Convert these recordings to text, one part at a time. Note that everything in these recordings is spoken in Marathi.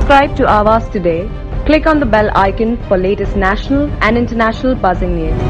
Subscribe to Awaaz today. Click on the bell icon for latest national and international buzzing news.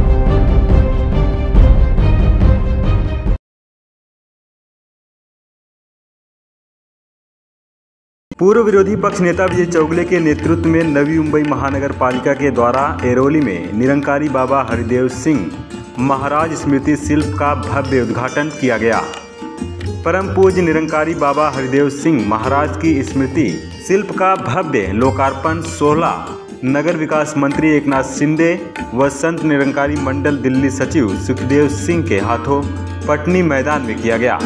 पूर्व विरोधी पक्ष नेता विजय चौगले के नेतृत्व में नवी मुंबई महानगर पालिका के द्वारा एरोली में निरंकारी बाबा हरिदेव सिंह महाराज स्मृति शिल्प का भव्य उद्घाटन किया गया। परम पूज्य निरंकारी बाबा हरिदेव सिंह महाराज की स्मृति शिल्प का भव्य लोकार्पण 16 नगर विकास मंत्री एकनाथ शिंदे व संत निरंकारी मंडल दिल्ली सचिव सुखदेव सिंह के हाथों पटनी मैदान में किया गया।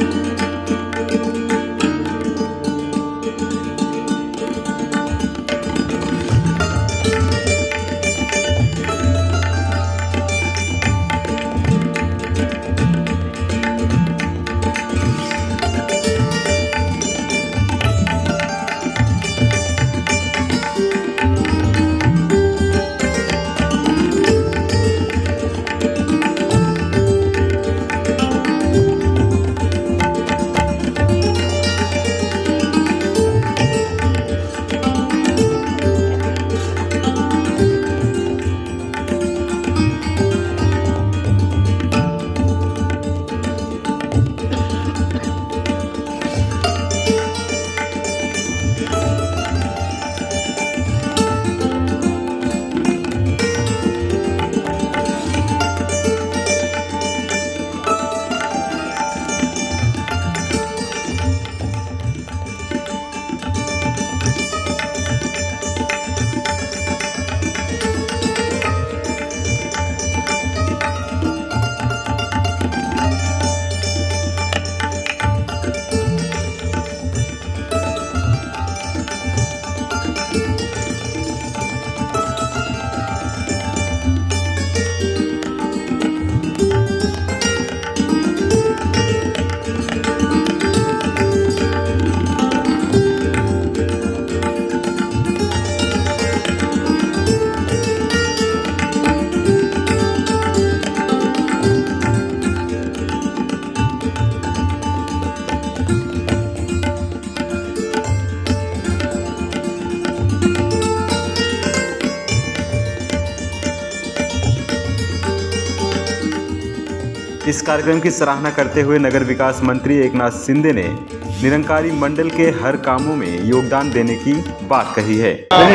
इस कार्यक्रम की सराहना करते हुए नगर विकास मंत्री एकनाथ शिंदे ने निरंकारी मंडल के हर कामों में योगदान देने की बात कही है।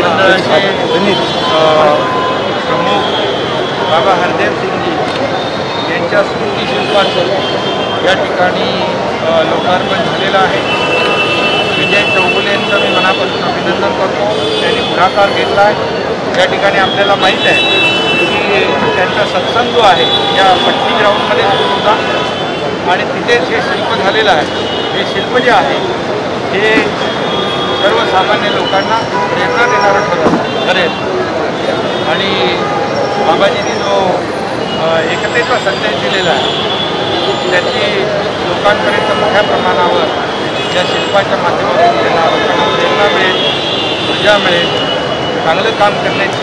प्रमुख बाबा हरदेव सिंह जी यांच्या स्मृती शिल्पाचं या ठिकाणी लोकार्पण झालेलं आहे। विजय चौगले यांचं मी मनापासून अभिनंदन करतो। त्यांनी पुढाकार घेतला आहे। या ठिकाणी आपल्याला माहीत आहे की त्यांचा सत्संग जो आहे या पट्टी ग्राउंडमध्ये सुरू होता आणि तिथेच हे शिल्प झालेलं आहे। हे शिल्प जे आहे हे सर्वसामान्य लोकांना प्रेरणा देणारं ठरेल आणि बाबाजींनी जो एकतेचा संदेश दिलेला आहे त्याची लोकांपर्यंत मोठ्या प्रमाणावर या शिल्पाच्या माध्यमातून त्यांना लोकांना प्रेरणा मिळेल, ऊर्जा मिळेल, चांगलं काम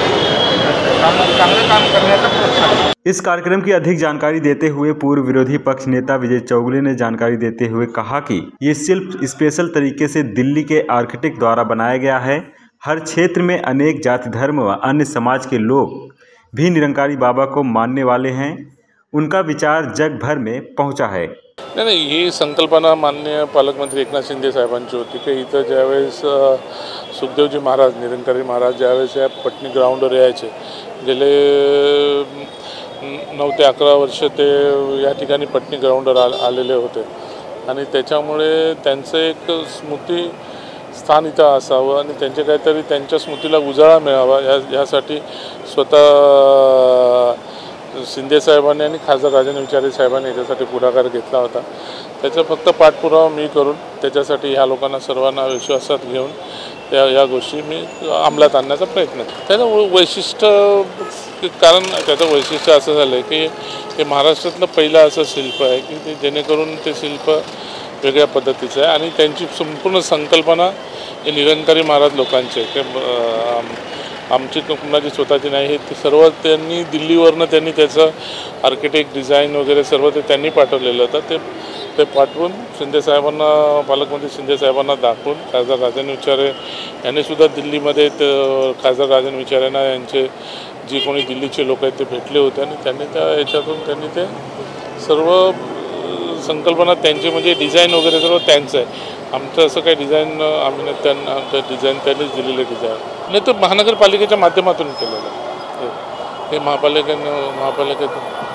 करण्याचं प्रोत्साहन। इस कार्यक्रम की अधिक जानकारी देते हुए पूर्व विरोधी पक्ष नेता विजय चौगले ने जानकारी देते हुए कहा कि ये शिल्प स्पेशल तरीके से दिल्ली के आर्किटेक्ट द्वारा बनाया गया है। हर क्षेत्र में अनेक जाति धर्म व अन्य समाज के लोग भी निरंकारी बाबा को मानने वाले हैं। उनका विचार जग भर में पहुंचा है। नाही, ही संकल्पना माननीय पालकमंत्री एकनाथ शिंदे साहेबांची होती की इथं ज्यावेळेस सुखदेवजी महाराज निरंकारी महाराज ज्यावेळेस या पटनी ग्राउंडवर यायचे गेले 9 ते 11 वर्ष ते या ठिकाणी पटनी ग्राउंडवर आलेले होते आणि त्याच्यामुळे त्यांचं एक स्मृती स्थान इथं असावं आणि त्यांचे काहीतरी त्यांच्या स्मृतीला उजाळा मिळावा यासाठी स्वतः शिंदे साहेबांनी आणि खासदार राजन विचारे साहेबांनी याच्यासाठी पुढाकार घेतला होता। त्याचा फक्त पाठपुरावा मी करून त्याच्यासाठी ह्या लोकांना सर्वांना विश्वासात घेऊन या गोष्टी मी अंमलात आणण्याचा प्रयत्न केला। त्याचं वैशिष्ट्य कारण त्याचं वैशिष्ट्य असं झालं की हे महाराष्ट्रातलं पहिलं असं शिल्प आहे की ते जेणेकरून ते शिल्प वेगळ्या पद्धतीचं आहे आणि त्यांची संपूर्ण संकल्पना हे निरंकारी महाराज लोकांचे आमची कुणाची स्वतःची नाही, हे ते सर्व त्यांनी दिल्लीवरनं त्यांनी त्याचं आर्किटेक्ट डिझाईन वगैरे सर्व ते त्यांनी पाठवलेलं होतं. ते पाठवून शिंदेसाहेबांना, पालकमंत्री शिंदेसाहेबांना दाखवून खासदार राजन विचारे यांनीसुद्धा दिल्लीमध्ये खासदार राजन विचारे यांचे जे कोणी दिल्लीचे लोक आहेत ते भेटले होते आणि त्यांनी त्या याच्यातून त्यांनी ते सर्व संकल्पना त्यांची म्हणजे डिझाईन वगैरे सर्व त्यांचं आहे. आमचं असं काही डिझाईन आम्ही नाही, त्यांना डिझाईन त्यांनीच दिलेलं डिझाईन नाही, तर महानगरपालिकेच्या माध्यमातून केलेलं आहे. हे महापालिकेचं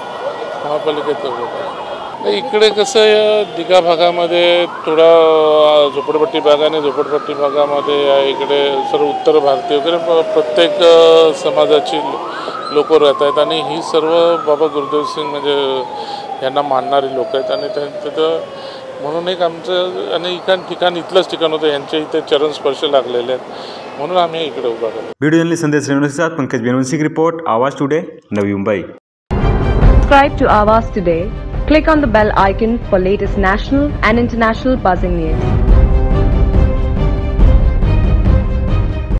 इकडे कसं आहे, दिघा भागामध्ये थोडा झोपडपट्टी भागाने झोपडपट्टी भागामध्ये इकडे सर्व उत्तर भारतीय वगैरे प्रत्येक समाजाची लोक राहत आहेत आणि ही सर्व बाबा गुरुदेव सिंग म्हणजे यांना मानणारी लोक आहेत आणि तिथं म्हणून एक आमचं आणि ठिकाण इथलंच ठिकाण होतं, यांच्या इथे चरण स्पर्श लागलेले आहेत म्हणून आम्ही इकडे उभा केलो. वीडियो जर्नलिस्ट संदेश रेणू के साथ पंकज बेनवंशी की रिपोर्ट, आवाज today, Navi Mumbai. Subscribe to Awaaz today. Click on the bell icon for latest national and international buzzing news.